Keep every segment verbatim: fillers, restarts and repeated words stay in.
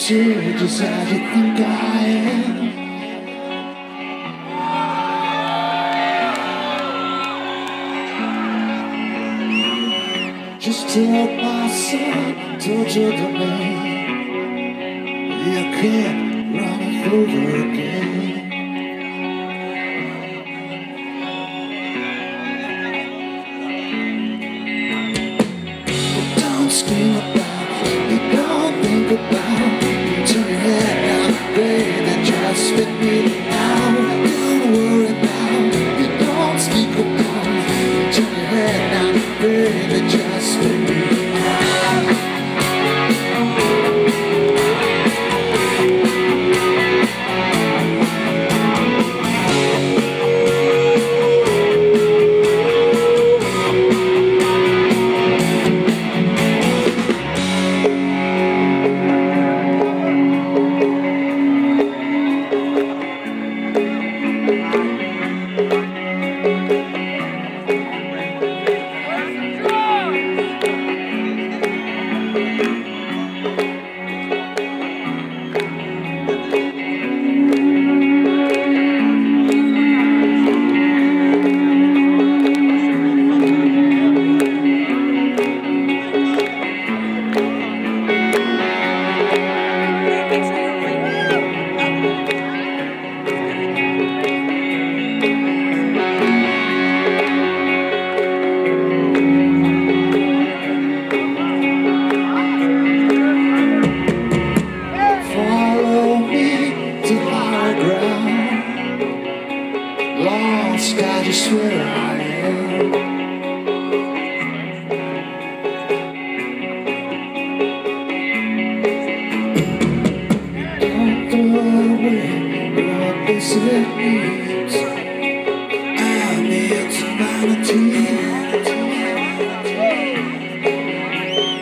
say just as you think I am. Just told my son, told you the man, you can't run it over again. But don't scream about it, don't think about it. Turn your head down, baby, just spit me out. Don't worry about it, don't speak about it. Turn your head down, baby, just spit me out. Lost, I just swear I am. Don't throw away what this means. I need humanity.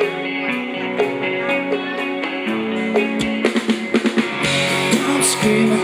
Don't scream